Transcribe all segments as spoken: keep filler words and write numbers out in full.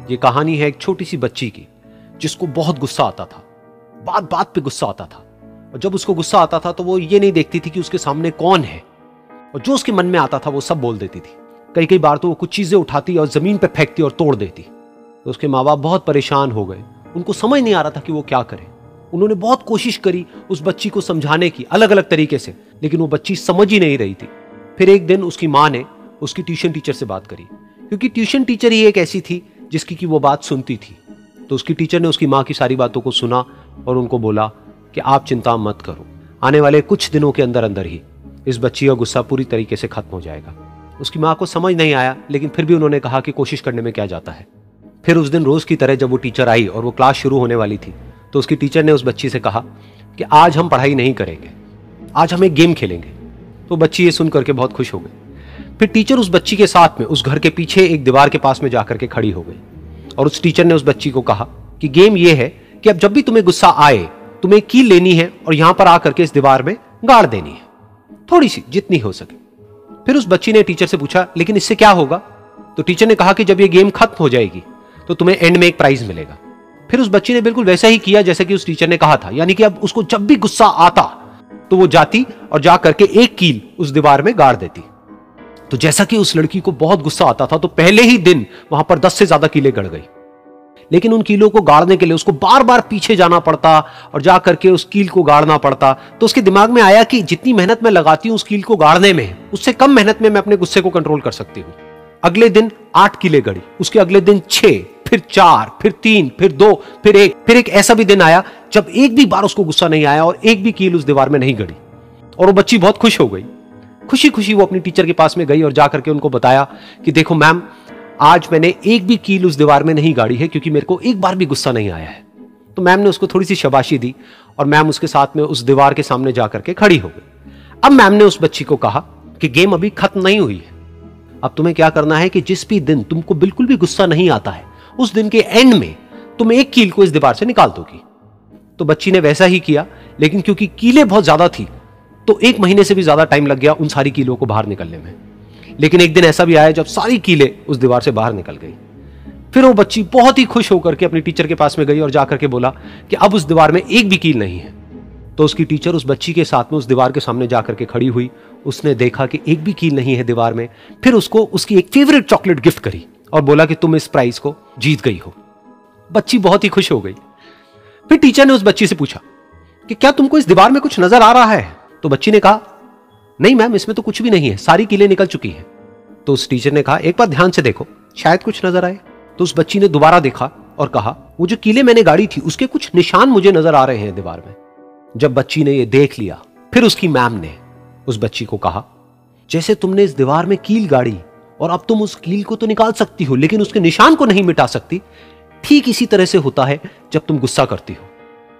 ये कहानी है एक छोटी सी बच्ची की जिसको बहुत गुस्सा आता था, बात बात पे गुस्सा आता था। और जब उसको गुस्सा आता था तो वो ये नहीं देखती थी कि उसके सामने कौन है, और जो उसके मन में आता था वो सब बोल देती थी। कई कई बार तो वो कुछ चीजें उठाती और जमीन पे फेंकती और तोड़ देती। तो उसके माँ बाप बहुत परेशान हो गए, उनको समझ नहीं आ रहा था कि वो क्या करें। उन्होंने बहुत कोशिश करी उस बच्ची को समझाने की अलग अलग तरीके से, लेकिन वो बच्ची समझ ही नहीं रही थी। फिर एक दिन उसकी माँ ने उसकी ट्यूशन टीचर से बात करी, क्योंकि ट्यूशन टीचर ही एक ऐसी थी जिसकी की वो बात सुनती थी। तो उसकी टीचर ने उसकी माँ की सारी बातों को सुना और उनको बोला कि आप चिंता मत करो, आने वाले कुछ दिनों के अंदर अंदर ही इस बच्ची का गुस्सा पूरी तरीके से खत्म हो जाएगा। उसकी माँ को समझ नहीं आया, लेकिन फिर भी उन्होंने कहा कि कोशिश करने में क्या जाता है। फिर उस दिन रोज की तरह जब वो टीचर आई और वो क्लास शुरू होने वाली थी, तो उसकी टीचर ने उस बच्ची से कहा कि आज हम पढ़ाई नहीं करेंगे, आज हम एक गेम खेलेंगे। तो बच्ची ये सुन करके बहुत खुश हो गई। फिर टीचर उस बच्ची के साथ में उस घर के पीछे एक दीवार के पास में जाकर के खड़ी हो गई, और उस टीचर ने उस बच्ची को कहा कि गेम ये है कि अब जब भी तुम्हें गुस्सा आए, तुम्हें कील लेनी है और यहां पर आकर के इस दीवार में गाड़ देनी है, थोड़ी सी, जितनी हो सके। फिर उस बच्ची ने टीचर से पूछा, लेकिन इससे क्या होगा? तो टीचर ने कहा कि जब ये गेम खत्म हो जाएगी तो तुम्हें एंड में एक प्राइज मिलेगा। फिर उस बच्ची ने बिल्कुल वैसा ही किया जैसे कि उस टीचर ने कहा था, यानी कि अब उसको जब भी गुस्सा आता तो वो जाती और जा करके एक कील उस दीवार में गाड़ देती। तो जैसा कि उस लड़की को बहुत गुस्सा आता था, तो पहले ही दिन वहां पर दस से ज्यादा कीलें गड़ गई। लेकिन उन कीलों को गाड़ने के लिए उसको बार बार पीछे जाना पड़ता और जा करके उस कील को गाड़ना पड़ता। तो उसके दिमाग में आया कि जितनी मेहनत मैं लगाती हूं उस कील को गाड़ने में, उससे कम मेहनत में मैं अपने गुस्से को कंट्रोल कर सकती हूं। अगले दिन आठ कीलें गड़ी, उसके अगले दिन छह, फिर चार, फिर तीन, फिर दो, फिर एक। फिर एक ऐसा भी दिन आया जब एक भी बार उसको गुस्सा नहीं आया और एक भी कील उस दीवार में नहीं गड़ी, और वो बच्ची बहुत खुश हो गई। खुशी खुशी वो अपनी टीचर के पास में गई और जाकर के उनको बताया कि देखो मैम, आज मैंने एक भी कील उस दीवार में नहीं गाड़ी है, क्योंकि मेरे को एक बार भी गुस्सा नहीं आया है। तो मैम ने उसको थोड़ी सी शाबाशी दी और मैम उसके साथ में उस दीवार के सामने जाकर के खड़ी हो गई। अब मैम ने उस बच्ची को कहा कि गेम अभी खत्म नहीं हुई है, अब तुम्हें क्या करना है कि जिस भी दिन तुमको बिल्कुल भी गुस्सा नहीं आता है, उस दिन के एंड में तुम एक कील को इस दीवार से निकाल दोगी। तो बच्ची ने वैसा ही किया, लेकिन क्योंकि कीलें बहुत ज्यादा थी तो एक महीने से भी ज्यादा टाइम लग गया उन सारी कीलों को बाहर निकलने में। लेकिन एक दिन ऐसा भी आया जब सारी कीलें उस दीवार से बाहर निकल गई। फिर वो बच्ची बहुत ही खुश होकर के अपनी टीचर के पास में गई और जाकर के बोला कि अब उस दीवार में एक भी कील नहीं है। तो उसकी टीचर उस बच्ची के साथ में उस दीवार के सामने जाकर के खड़ी हुई, उसने देखा कि एक भी कील नहीं है दीवार में। फिर उसको उसकी एक फेवरेट चॉकलेट गिफ्ट करी और बोला कि तुम इस प्राइज को जीत गई हो। बच्ची बहुत ही खुश हो गई। फिर टीचर ने उस बच्ची से पूछा कि क्या तुमको इस दीवार में कुछ नजर आ रहा है? तो बच्ची ने कहा, नहीं मैम, इसमें तो कुछ भी नहीं है, सारी कीलें निकल चुकी हैं। तो उस टीचर ने कहा, एक बार ध्यान से देखो, शायद कुछ नजर आए। तो उस बच्ची ने दोबारा देखा और कहा, वो जो कीलें मैंने गाड़ी थी उसके कुछ निशान मुझे नजर आ रहे हैं दीवार में। जब बच्ची ने ये देख लिया, फिर उसकी मैम ने उस बच्ची को कहा, जैसे तुमने इस दीवार में कील गाड़ी और अब तुम उस कील को तो निकाल सकती हो लेकिन उसके निशान को नहीं मिटा सकती, ठीक इसी तरह से होता है जब तुम गुस्सा करती हो।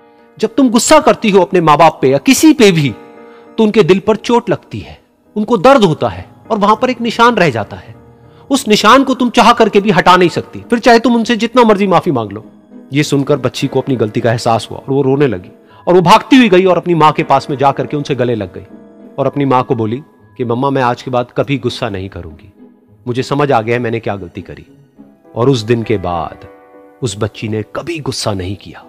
जब तुम गुस्सा करती हो अपने माँ बाप पे या किसी पे भी, तो उनके दिल पर चोट लगती है, उनको दर्द होता है और वहां पर एक निशान रह जाता है। उस निशान को तुम चाह करके भी हटा नहीं सकती, फिर चाहे तुम उनसे जितना मर्जी माफी मांग लो। ये सुनकर बच्ची को अपनी गलती का एहसास हुआ और वो रोने लगी, और वो भागती हुई गई और अपनी माँ के पास में जाकर के उनसे गले लग गई और अपनी माँ को बोली कि मम्मा, मैं आज के बाद कभी गुस्सा नहीं करूंगी, मुझे समझ आ गया है मैंने क्या गलती करी। और उस दिन के बाद उस बच्ची ने कभी गुस्सा नहीं किया।